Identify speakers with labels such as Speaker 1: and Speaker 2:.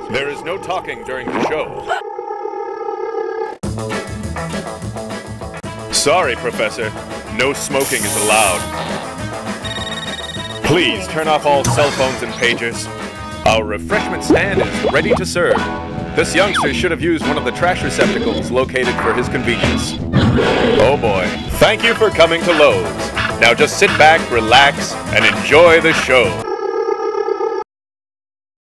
Speaker 1: There is no talking during the show. Sorry, Professor. No smoking is allowed. Please turn off all cell phones and pagers. Our refreshment stand is ready to serve. This youngster should have used one of the trash receptacles located for his convenience. Oh boy. Thank you for coming to Loews. Now just sit back, relax, and enjoy the show.